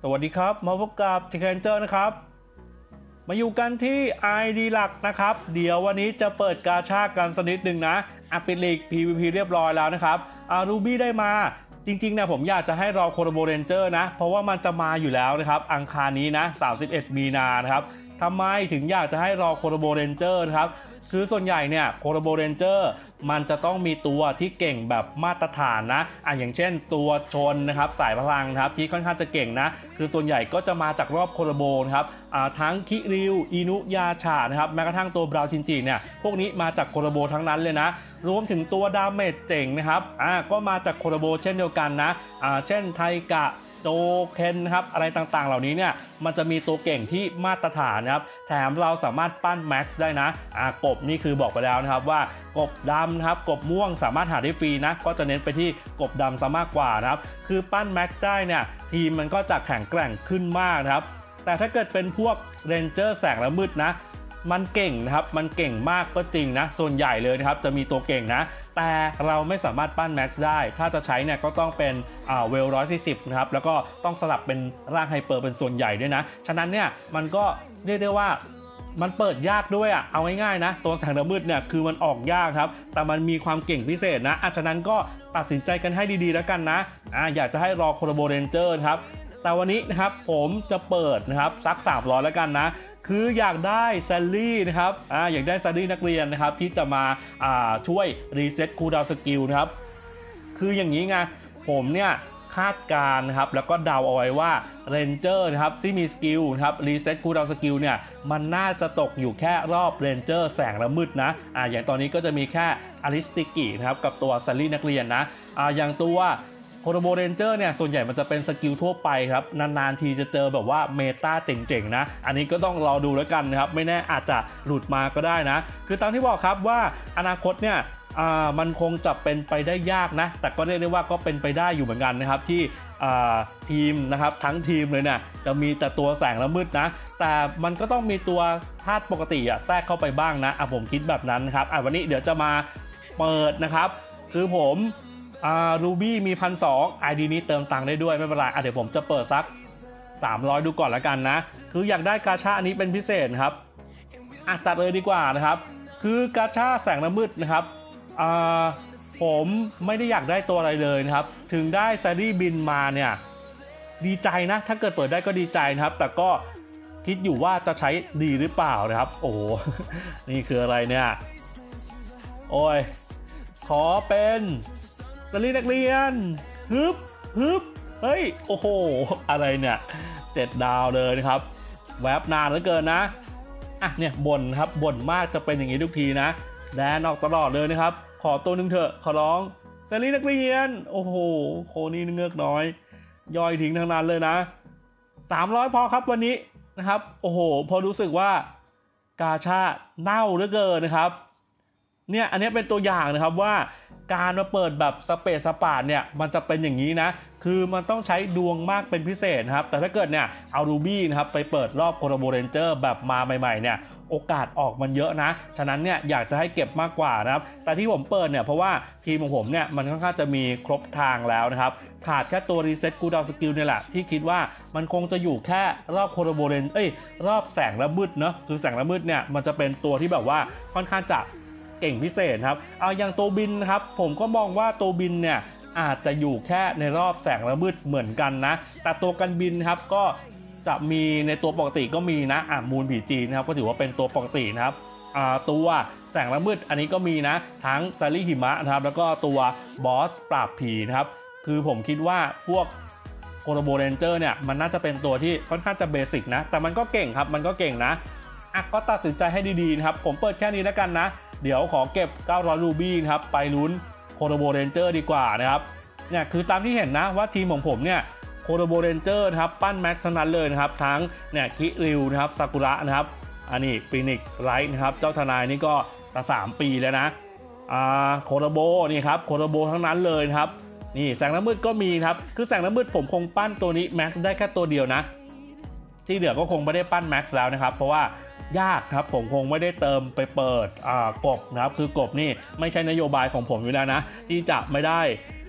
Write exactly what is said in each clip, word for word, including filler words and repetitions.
สวัสดีครับมาพบกับทีเคนเจอร์นะครับมาอยู่กันที่ ไอ ดี หลักนะครับเดี๋ยววันนี้จะเปิดกาชากันสักนิดหนึ่งนะอัปเดตลีก พี วี พี เรียบร้อยแล้วนะครับอารูบี้ได้มาจริงๆเนี่ยผมอยากจะให้รอโคโรโบเรนเจอร์นะเพราะว่ามันจะมาอยู่แล้วนะครับอังคารนี้นะสามสิบเอ็ดมีนานะครับทำไมถึงอยากจะให้รอโคโรโบเรนเจอร์นะครับคือส่วนใหญ่เนี่ยโคโรโบเรนเจอร์มันจะต้องมีตัวที่เก่งแบบมาตรฐานนะอ่ะอย่างเช่นตัวชนนะครับสายพลังครับที่ค่อนข้างจะเก่งนะคือส่วนใหญ่ก็จะมาจากรอบโคโรโบนะครับอ่าทั้งคิริวอินุยาชานะครับแม้กระทั่งตัวบราวชินจิเนี่ยพวกนี้มาจากโคโรโบทั้งนั้นเลยนะรวมถึงตัวดาเมจเจ๋งนะครับอ่าก็มาจากโคโรโบเช่นเดียวกันนะอ่าเช่นไทกะโจเคนนะครับอะไรต่างๆเหล่านี้เนี่ยมันจะมีตัวเก่งที่มาตรฐานนะครับแถมเราสามารถปั้นแม็กซ์ได้นะอ่ากบนี่คือบอกไปแล้วนะครับว่ากบดำนะครับกบม่วงสามารถหาได้ฟรีนะก็จะเน้นไปที่กบดำซะมากกว่านะครับคือปั้นแม็กซ์ได้เนี่ยทีมมันก็จะแข็งแกร่งขึ้นมากนะครับแต่ถ้าเกิดเป็นพวกเรนเจอร์แสงและมืดนะมันเก่งนะครับมันเก่งมากก็จริงนะส่วนใหญ่เลยนะครับจะมีตัวเก่งนะแต่เราไม่สามารถปั้นแม็กซ์ได้ถ้าจะใช้เนี่ยก็ต้องเป็นอ่าเวลร้อยสี่สิบนะครับแล้วก็ต้องสลับเป็นร่างไฮเปอร์เป็นส่วนใหญ่ด้วยนะฉะนั้นเนี่ยมันก็เรียกได้ว่ามันเปิดยากด้วยอ่ะเอาง่ายๆนะตัวแสงระมืดเนี่ยคือมันออกยากครับแต่มันมีความเก่งพิเศษนะฉะนั้นก็ตัดสินใจกันให้ดีๆแล้วกันนะอ่าอยากจะให้รอโคโรโบเรนเจอร์ครับแต่วันนี้นะครับผมจะเปิดนะครับสักสามร้อยแล้วกันนะคืออยากได้แซลลี่นะครับอ่าอยากได้แซลลี่นักเรียนนะครับที่จะมาอ่าช่วยรีเซ็ตคูลดาวน์สกิลนะครับคืออย่างนี้ไงผมเนี่ยคาดการณ์นะครับแล้วก็เดาเอาไว้ว่าเรนเจอร์นะครับที่มีสกิลนะครับรีเซ็ตคูลดาวน์สกิลเนี่ยมันน่าจะตกอยู่แค่รอบเรนเจอร์แสงระมืดนะอ่าอย่างตอนนี้ก็จะมีแค่อลิสติกินะครับกับตัวแซลลี่นักเรียนนะอ่าอย่างตัวโคโรโบเรนเจอร์เนี่ยส่วนใหญ่มันจะเป็นสกิลทั่วไปครับนานๆทีจะเจอแบบว่าเมตาเจ๋งๆนะอันนี้ก็ต้องรอดูแล้วกันนะครับไม่แน่อาจจะหลุดมาก็ได้นะคือตามที่บอกครับว่าอนาคตเนี่ยอ่ามันคงจะเป็นไปได้ยากนะแต่ก็เรียกได้ว่าก็เป็นไปได้อยู่เหมือนกันนะครับที่อ่าทีมนะครับทั้งทีมเลยเนี่ยจะมีแต่ตัวแสงละมืดนะแต่มันก็ต้องมีตัวธาตุปกติอะแทรกเข้าไปบ้างนะอ่ะผมคิดแบบนั้นนะครับอ่ะวันนี้เดี๋ยวจะมาเปิดนะครับคือผมอ่ารูบี้มีพันสองไอดีนี้เติมตังค์ได้ด้วยไม่เป็นไรอ่ะเดี๋ยวผมจะเปิดสักสามร้อยดูก่อนละกันนะคืออยากได้กาชาอันนี้เป็นพิเศษครับอ่ะจัดเลยดีกว่านะครับคือกาชาแสงละมืดนะครับอ่าผมไม่ได้อยากได้ตัวอะไรเลยนะครับถึงได้แซรี่บินมาเนี่ยดีใจนะถ้าเกิดเปิดได้ก็ดีใจนะครับแต่ก็คิดอยู่ว่าจะใช้ดีหรือเปล่านะครับโอ้โห นี่คืออะไรเนี่ยโอ้ยขอเป็นแซรี่นักเรียนฮึบฮึบเฮ้ยโอ้โหอะไรเนี่ยเจ็ดดาวเลยนะครับแวบนานเหลือเกินนะอ่ะเนี่ยบ่นครับบ่นมากจะเป็นอย่างนี้ทุกทีนะแดนออกตลอดเลยนะครับขอตัวหนึ่งเถอะขอร้องแซรี่นักเรียนโอ้โหโคนี่เงือกน้อยย่อยทิ้งทั้งนั้นเลยนะสามร้อยพอครับวันนี้นะครับโอ้โหพอรู้สึกว่ากาชาเน่าเหลือเกินนะครับเนี่ยอันนี้เป็นตัวอย่างนะครับว่าการมาเปิดแบบสเปซสปาดเนี่ยมันจะเป็นอย่างนี้นะคือมันต้องใช้ดวงมากเป็นพิเศษนะครับแต่ถ้าเกิดเนี่ยเอารูบี้นะครับไปเปิดรอบโคโรโบเรนเจอร์แบบมาใหม่ๆเนี่ยโอกาสออกมันเยอะนะฉะนั้นเนี่ยอยากจะให้เก็บมากกว่านะครับแต่ที่ผมเปิดเนี่ยเพราะว่าทีมของผมเนี่ยมันค่อนข้างจะมีครบทางแล้วนะครับขาดแค่ตัวรีเซ็ตคูลดาวน์สกิลเนี่ยแหละที่คิดว่ามันคงจะอยู่แค่รอบโคโรโบเรนเอ้ยรอบแสงละมืดเนาะคือแสงละมืดเนี่ยมันจะเป็นตัวที่แบบว่าค่อนข้างจะเก่งพิเศษครับเอาอย่างตัวบินครับผมก็มองว่าตัวบินเนี่ยอาจจะอยู่แค่ในรอบแสงละมืดเหมือนกันนะแต่ตัวกันบินครับก็จะมีในตัวปกติก็มีนะอ่ะมูลผีจีนนะครับก็ถือว่าเป็นตัวปกตินะครับอ่าตัวแสงละมืดอันนี้ก็มีนะทั้งซาริหิมะนะครับแล้วก็ตัวบอสปราบผีนะครับคือผมคิดว่าพวกโคโรโบเรนเจอร์เนี่ยมันน่าจะเป็นตัวที่ค่อนข้างจะเบสิกนะแต่มันก็เก่งครับมันก็เก่งนะอ่ะก็ตัดสินใจให้ดีๆนะครับผมเปิดแค่นี้แล้วกันนะเดี๋ยวขอเก็บเก้าร้อยรูบี้นะครับไปลุ้นโคโรโบเรนเจอร์ดีกว่านะครับเนี่ยคือตามที่เห็นนะว่าทีมของผมเนี่ยโคโรโบเรนเจอร์นะครับปั้นแม็กซ์ทั้งนั้นเลยนะครับทั้งเนี่ยคิริวนะครับซากุระนะครับอันนี้ฟีนิกซ์ไรท์นะครับเจ้าทนายนี่ก็ตั้งสามปีแล้วนะอ่าโคโรโบนี่ครับโคโรโบทั้งนั้นเลยนะครับนี่แสงน้ำมืดก็มีครับคือแสงน้ำมืดผมคงปั้นตัวนี้แม็กซ์ได้แค่ตัวเดียวนะที่เหลือก็คงไม่ได้ปั้นแม็กซ์แล้วนะครับเพราะว่ายากครับผมคงไม่ได้เติมไปเปิดอ่ากบนะครับคือกบนี่ไม่ใช่นโยบายของผมอยู่แล้วนะที่จะไม่ได้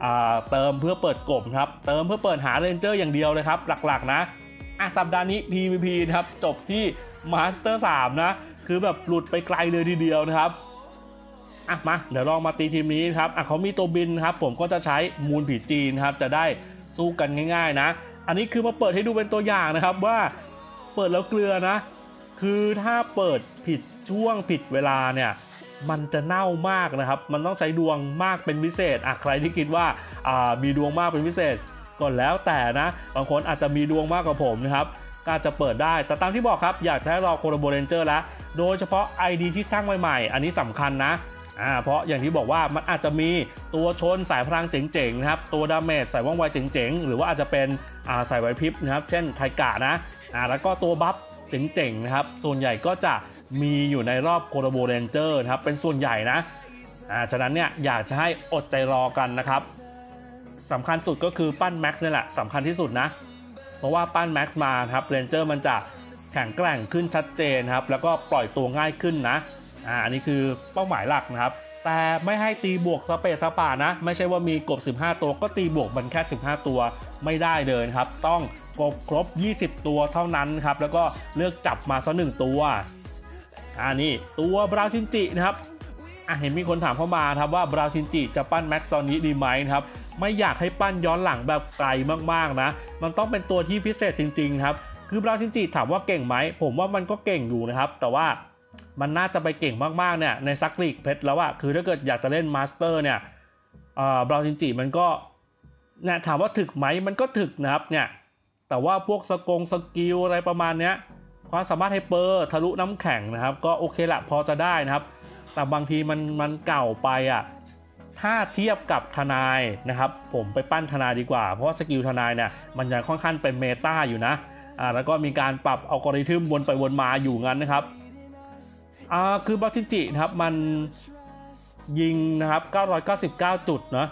เติมเพื่อเปิดกลุ่มครับเติมเพื่อเปิดหาเรนเจอร์อย่างเดียวเลยครับหลักๆนะอ่ะสัปดาห์นี้ พี วี พี นะครับจบที่มาสเตอร์สามนะคือแบบหลุดไปไกลเลยทีเดียวนะครับอ่ะมาเดี๋ยวลองมาตีทีมนี้ครับอ่ะเขามีตัวบินครับผมก็จะใช้มูลผีจีนครับจะได้สู้กันง่ายๆนะอันนี้คือมาเปิดให้ดูเป็นตัวอย่างนะครับว่าเปิดแล้วเกลือนะคือถ้าเปิดผิดช่วงผิดเวลาเนี่ยมันจะเน่ามากนะครับมันต้องใช้ดวงมากเป็นพิเศษอ่ะใครที่คิดว่าอ่ามีดวงมากเป็นพิเศษก็แล้วแต่นะบางคนอาจจะมีดวงมากกว่าผมนะครับก็จะเปิดได้แต่ตามที่บอกครับอยากให้รอโคโลโบเรนเจอร์แล้วโดยเฉพาะ ไอ ดี ที่สร้างใหม่ๆอันนี้สำคัญนะอ่าเพราะอย่างที่บอกว่ามันอาจจะมีตัวชนสายพลังเจ๋งๆนะครับตัวดาเมจสายว่องไวเจ๋งๆหรือว่าอาจจะเป็นอ่าสายไหวพริบนะครับเช่นไทกะนะอ่าแล้วก็ตัวบัฟเจ๋งๆนะครับส่วนใหญ่ก็จะมีอยู่ในรอบโคโลโบเรนเจอร์นะครับเป็นส่วนใหญ่นะอ่าฉะนั้นเนี่ยอยากจะให้อดใจรอกันนะครับสำคัญสุดก็คือปั้นแม็กซ์นี่แหละสำคัญที่สุดนะเพราะว่าปั้นแม็กซ์มาครับเรนเจอร์มันจะแข็งแกร่งขึ้นชัดเจนครับแล้วก็ปล่อยตัวง่ายขึ้นนะอ่าอันนี้คือเป้าหมายหลักนะครับแต่ไม่ให้ตีบวกสเปซสปานะไม่ใช่ว่ามีกบสิบห้าตัวก็ตีบวกมันแค่สิบห้าตัวไม่ได้เลยครับต้องกบครบยี่สิบตัวเท่านั้นครับแล้วก็เลือกจับมาสักหนึ่งตัวอ่านี่ตัวบราวชินจินะครับอ่ะเห็นมีคนถามเข้ามาครับว่าบราวชินจิจะปั้นแม็กซ์ตอนนี้ดีไหมครับไม่อยากให้ปั้นย้อนหลังแบบไกลมากๆนะมันต้องเป็นตัวที่พิเศษจริงๆครับคือบราวชินจิถามว่าเก่งไหมผมว่ามันก็เก่งอยู่นะครับแต่ว่ามันน่าจะไปเก่งมากๆเนี่ยในซักลีกเพชรแล้วอะคือถ้าเกิดอยากจะเล่นมาสเตอร์เนี่ยบราวชินจิมันก็เนี่ยถามว่าถึกไหมมันก็ถึกนะครับเนี่ยแต่ว่าพวกสกงสกิลอะไรประมาณเนี้ยความสามารถไฮเปอร์ทะลุน้ำแข็งนะครับก็โอเคละพอจะได้นะครับแต่บางทีมันมันเก่าไปอะถ้าเทียบกับทนายนะครับผมไปปั้นทนายดีกว่าเพราะว่าสกิลทนายเนี่ยมันยังค่อนข้างเป็นเมตาอยู่นะอ่าแล้วก็มีการปรับอัลกอริทึมวนไปวนมาอยู่งั้นนะครับอ่าคือบราวชินจินะครับมันยิงนะครับเก้าร้อยเก้าสิบเก้าจุดเนาะ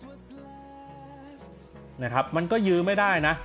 นะครับมันก็ยื้อไม่ได้นะ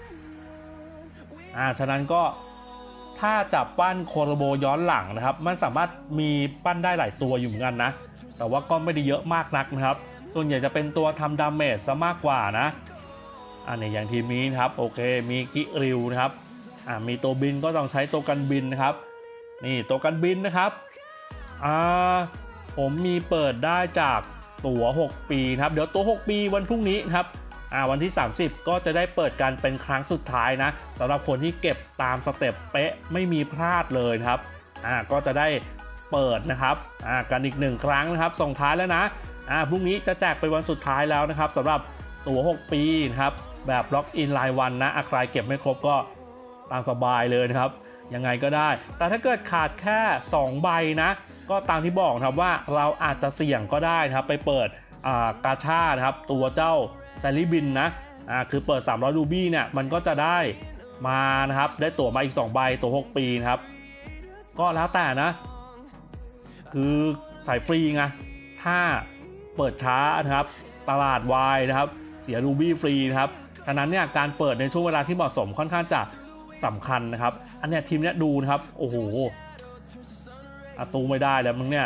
อ่าฉะนั้นก็ถ้าจับปั้นโคโรโบย้อนหลังนะครับมันสามารถมีปั้นได้หลายตัวอยู่เหมือนกันนะแต่ว่าก็ไม่ได้เยอะมากนักนะครับส่วนใหญ่จะเป็นตัวทำดาเมจซะมากกว่านะอันนี้อย่างทีมนี้นะครับโอเคมีกิริวนะครับอ่ามีตัวบินก็ต้องใช้ตัวกันบินนะครับนี่ตัวกันบินนะครับอ่าผมมีเปิดได้จากตั๋วหกปีครับเดี๋ยวตั๋วหกปีวันพรุ่งนี้ครับอ่าวันที่สามสิบก็จะได้เปิดกันเป็นครั้งสุดท้ายนะสำหรับคนที่เก็บตามสเต็ปเป๊ะไม่มีพลาดเลยครับอ่าก็จะได้เปิดนะครับอ่ากันอีกหนึ่งครั้งนะครับส่งท้ายแล้วนะอ่าพรุ่งนี้จะแจกเป็นวันสุดท้ายแล้วนะครับสำหรับตั๋วหกปีนะครับแบบล็อกอินรายวันนะใครเก็บไม่ครบก็ตามสบายเลยนะครับยังไงก็ได้แต่ถ้าเกิดขาดแค่สองใบนะก็ตามที่บอกครับว่าเราอาจจะเสี่ยงก็ได้นะครับไปเปิดอ่ากาชานะครับตัวเจ้าแซลลี่บินนะอ่าคือเปิดสามร้อยรูบี้เนี่ยมันก็จะได้มานะครับได้ตั๋วมาอีกสองใบตั๋วหกปีนะครับก็แล้วแต่นะคือสายฟรีไงถ้าเปิดช้านะครับตลาดวายนะครับเสียรูบี้ฟรีนะครับฉะนั้นเนี่ยการเปิดในช่วงเวลาที่เหมาะสมค่อนข้างจะสำคัญนะครับอันเนี้ยทีมเนี้ยดูนะครับโอ้โหอาตูไม่ได้แล้วมึงเนี่ย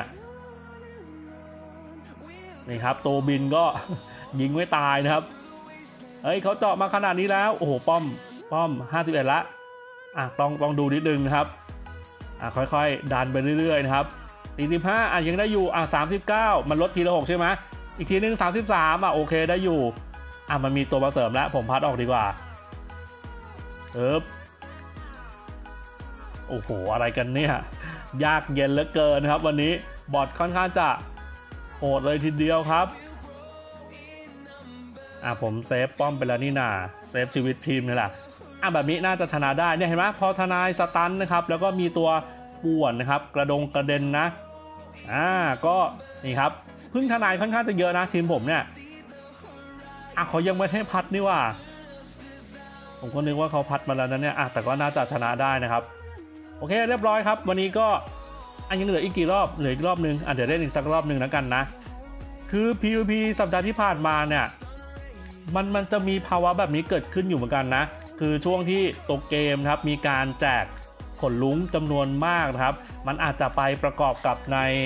นี่ครับตัวบินก็ยิงไม่ตายนะครับเฮ้ยเขาเจาะมาขนาดนี้แล้วโอ้โหป้อมป้อมห้าสิบเอ็ดละอ่ะต้องต้องดูนิดนึงนะครับอ่ะค่อยๆดันไปเรื่อยๆนะครับสี่สิบห้าอ่ะยังได้อยู่อ่ะสามสิบเก้ามันลดทีละหกใช่ไหมอีกทีนึงสามสิบสามอ่ะโอเคได้อยู่อ่ะมันมีตัวมาเสริมแล้วผมพัดออกดีกว่าเอิบโอ้โหอะไรกันเนี่ยยากเย็นเหลือเกินนะครับวันนี้บอทค่อนข้างจะโหดเลยทีเดียวครับอ่ะผมเซฟป้อมไปแล้วนี่นาเซฟชีวิตทีมนี่แหละอ่ะแบบนี้น่าจะชนะได้เนี่ยเห็นไหมพอทนายสตันนะครับแล้วก็มีตัวป่วนนะครับกระดงกระเด็นนะอ่าก็นี่ครับพึ่งทนายค่อนข้างจะเยอะนะทีมผมเนี่ยอ่ะเขายังไม่ให้พัดนี่ว่าผมก็นึกว่าเขาพัดมาแล้วนะเนี่ยอ่ะแต่ก็น่าจะชนะได้นะครับโอเคเรียบร้อยครับวันนี้ก็อันยังเหลืออีกกี่รอบเหลืออีกรอบนึงอ่ะเดี๋ยวเล่นอีกสักรอบนึงแล้วกันนะคือ พี วี พี สัปดาห์ที่ผ่านมาเนี่ยมันมันจะมีภาวะแบบนี้เกิดขึ้นอยู่เหมือนกันนะคือช่วงที่ตัวเกมครับมีการแจกขนลุ้งจำนวนมากนะครับมันอาจจะไปประกอบกับใน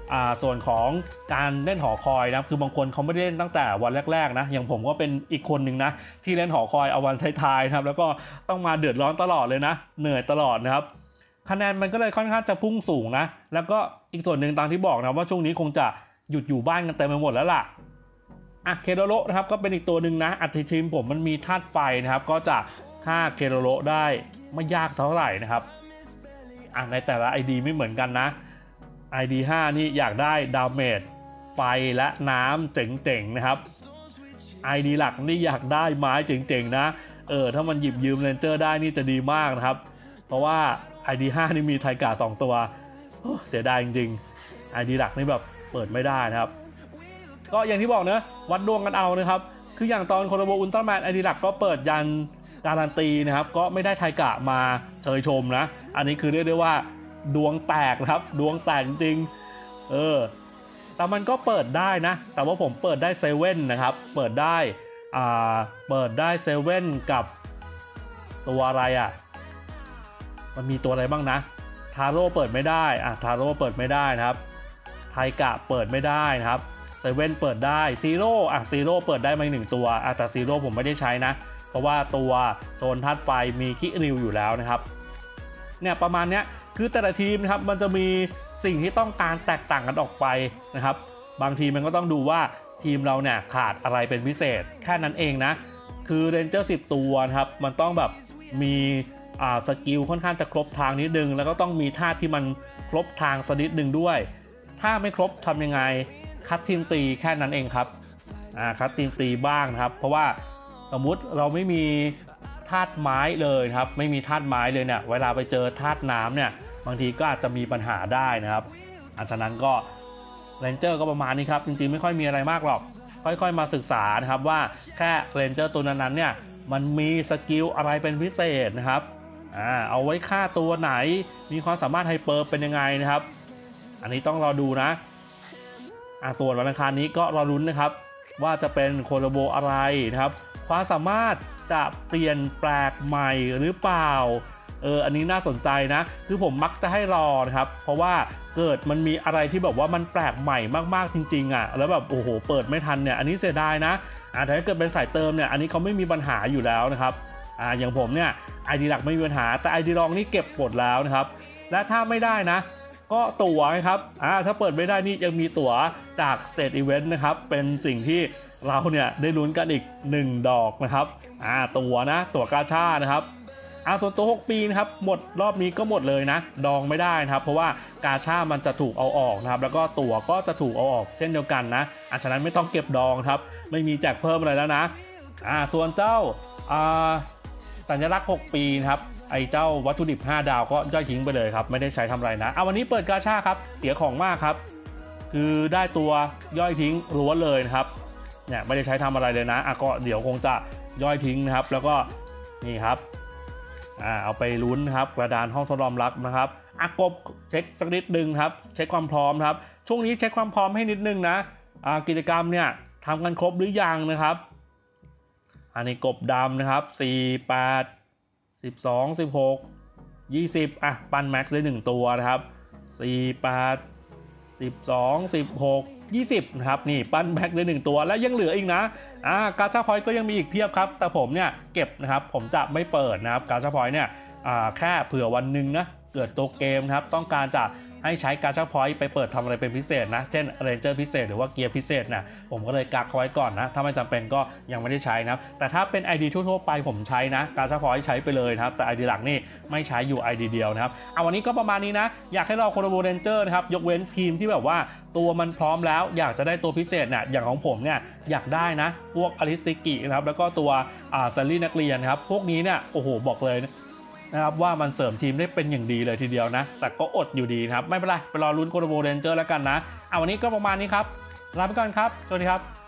อ่าส่วนของการเล่นหอคอยนะคือบางคนเขาไม่ได้เล่นตั้งแต่วันแรกๆนะอย่างผมก็เป็นอีกคนหนึ่งนะที่เล่นหอคอยเอาวันท้ายๆนะครับแล้วก็ต้องมาเดือดร้อนตลอดเลยนะเหนื่อยตลอดนะครับคะแนนมันก็เลยค่อนข้างจะพุ่งสูงนะแล้วก็อีกส่วนหนึ่งตามที่บอกนะว่าช่วงนี้คงจะหยุดอยู่บ้านกันเต็มไปหมดแล้วล่ะอ่ะเคโดโรนะครับก็เป็นอีกตัวหนึ่งนะอัติทีมผมมันมีธาตุไฟนะครับก็จะฆ่าเคโดโรได้ไม่ยากเท่าไหร่นะครับอ่ะในแต่ละ ไอ ดี ไม่เหมือนกันนะ ไอ ดี ห้านี่อยากได้ดาเมจไฟและน้ำเจ๋งๆนะครับ ไอ ดี หลักนี่อยากได้ไม้เจ๋งๆนะเออถ้ามันหยิบยืมเรนเจอร์ได้นี่จะดีมากนะครับเพราะว่า ไอ ดี ห้านี่มีไทกาสองตัวเสียดายจริงๆ ไอ ดี หลักนี่แบบเปิดไม่ได้นะครับก็อย่างที่บอกเนะวัดดวงกันเอานะครับคืออย่างตอนโคโลโบอุลตร้าแมน ไอ ดี หลักก็เปิดยันการันตีนะครับก็ไม่ได้ไทกะมาเชยชมนะอันนี้คือเรียกได้ว่าดวงแตกนะครับดวงแตกจริงเออแต่มันก็เปิดได้นะแต่ว่าผมเปิดได้เซเว่นนะครับเปิดได้อ่าเปิดได้เซเว่นกับตัวอะไรอ่ะมันมีตัวอะไรบ้างนะทาโร่เปิดไม่ได้อ่ะทาโร่เปิดไม่ได้นะครับไทกะเปิดไม่ได้นะครับเซเว่นเปิดได้ซีโร่อ่ะซีโร่เปิดได้มาหนึ่งตัวอ่ะแต่ซีโร่ผมไม่ได้ใช้นะเพราะว่าตัวโซนธาตุไฟมีคิริวอยู่แล้วนะครับเนี่ยประมาณเนี้ยคือแต่ละทีมนะครับมันจะมีสิ่งที่ต้องการแตกต่างกันออกไปนะครับบางทีมันก็ต้องดูว่าทีมเราเนี่ยขาดอะไรเป็นพิเศษแค่นั้นเองนะคือเรนเจอร์สิบตัวนะครับมันต้องแบบมีอ่าสกิลค่อนข้างจะครบทางนิดนึงแล้วก็ต้องมีท่าที่มันครบทางสักนิดนึงด้วยถ้าไม่ครบทำยังไงคัดทีมตีแค่นั้นเองครับอ่าคัดทีมตีบ้างนะครับเพราะว่าสมมุติเราไม่มีธาตุไม้เลยครับไม่มีธาตุไม้เลยเนี่ยเวลาไปเจอธาตุน้ำเนี่ยบางทีก็อาจจะมีปัญหาได้นะครับอันฉะนั้นก็เรนเจอร์ก็ประมาณนี้ครับจริงๆไม่ค่อยมีอะไรมากหรอกค่อยๆมาศึกษานะครับว่าแค่เรนเจอร์ตัวนั้นๆเนี่ยมันมีสกิลอะไรเป็นพิเศษนะครับอ่าเอาไว้ฆ่าตัวไหนมีความสามารถไฮเปอร์เป็นยังไงนะครับอันนี้ต้องรอดูนะอ่าส่วนวันอังคารนี้ก็รอรุ้นนะครับว่าจะเป็นโคโลโบอะไรนะครับความสามารถจะเปลี่ยนแปลกใหม่หรือเปล่าเอออันนี้น่าสนใจนะคือผมมักจะให้รอนะครับเพราะว่าเกิดมันมีอะไรที่แบบว่ามันแปลกใหม่มากๆจริงๆอ่ะแล้วแบบโอ้โหเปิดไม่ทันเนี่ยอันนี้เสียดายนะอ่าแต่ถ้าเกิดเป็นสายเติมเนี่ยอันนี้เขาไม่มีปัญหาอยู่แล้วนะครับอ่าอย่างผมเนี่ย ไอ ดี หลักไม่มีปัญหาแต่ ไอ ดี รองนี่เก็บหมดแล้วนะครับและถ้าไม่ได้นะก็ตั๋วนะครับอ่าถ้าเปิดไม่ได้นี่ยังมีตั๋วจาก State Event นะครับเป็นสิ่งที่เราเนี่ยได้ลุ้นกันอีกหนึ่งดอกนะครับอ่าตั๋วนะตั๋วกาชานะครับอ่าส่วนตัวหกปีนะครับหมดรอบนี้ก็หมดเลยนะดองไม่ได้นะครับเพราะว่ากาชามันจะถูกเอาออกนะครับแล้วก็ตั๋วก็จะถูกเอาออกเช่นเดียวกันนะอ่ะฉะนั้นไม่ต้องเก็บดองครับไม่มีแจกเพิ่มอะไรแล้วนะอ่าส่วนเจ้าอ่าสัญลักษณ์หกปีนะครับไอ้เจ้าวัตถุดิบห้าดาวก็ย่อยทิ้งไปเลยครับไม่ได้ใช้ทำอะไรนะเอาวันนี้เปิดกาชาครับเสียของมากครับคือได้ตัวย่อยทิ้งล้วนเลยนะครับเนี่ยไม่ได้ใช้ทำอะไรเลยนะอ่ะก็เดี๋ยวคงจะย่อยทิ้งนะครับแล้วก็นี่ครับอ่าเอาไปลุ้นครับกระดานห้องทดลองลับนะครับอ่ะกบเช็คสักนิดนึงครับเช็คความพร้อมครับช่วงนี้เช็คความพร้อมให้นิดนึงนะอ่ากิจกรรมเนี่ยทำกันครบหรือยังนะครับอันนี้กบดำนะครับสี่ แปด สิบสอง สิบหก ยี่สิบอ่ะปั้นแม็กซ์ได้หนึ่งตัวนะครับสี่ แปด สิบสอง สิบหก ยี่สิบนะครับนี่ปั้นแม็กซ์ได้หนึ่งตัวแล้วยังเหลืออีกนะอ่ากาชาพอยต์ก็ยังมีอีกเพียบครับแต่ผมเนี่ยเก็บนะครับผมจะไม่เปิดนะครับกาชาพอยต์เนี่ยอ่าแค่เผื่อวันหนึ่งนะเกิดตัวเกมนะครับต้องการจะให้ใช้กาชาพอยต์ไปเปิดทำอะไรเป็นพิเศษนะเช่นเรนเจอร์พิเศษหรือว่าเกียร์พิเศษนะผมก็เลยกักไว้ก่อนนะถ้าไม่จำเป็นก็ยังไม่ได้ใช้นะแต่ถ้าเป็น ไอ ดี ทั่วๆไปผมใช้นะกาชาพอยต์ใช้ไปเลยนะครับแต่ ไอ ดี หลักนี่ไม่ใช้อยู่ ไอ ดี เดียวนะครับเอาวันนี้ก็ประมาณนี้นะอยากให้เราโคโลโบเรนเจอร์นะครับยกเว้นทีมที่แบบว่าตัวมันพร้อมแล้วอยากจะได้ตัวพิเศษเนี่ยอย่างของผมเนี่ยอยากได้นะพวกอลิสติกินะครับแล้วก็ตัวอ่าซัลลี่นักเรียนครับพวกนี้เนี่ยโอ้โหบอกเลยนะครับว่ามันเสริมทีมได้เป็นอย่างดีเลยทีเดียวนะแต่ก็อดอยู่ดีนะครับไม่เป็นไรไปรอลุ้นโคโลโบเรนเจอร์แล้วกันนะเอาวันนี้ก็ประมาณนี้ครับลาไปก่อนครับสวัสดีครับ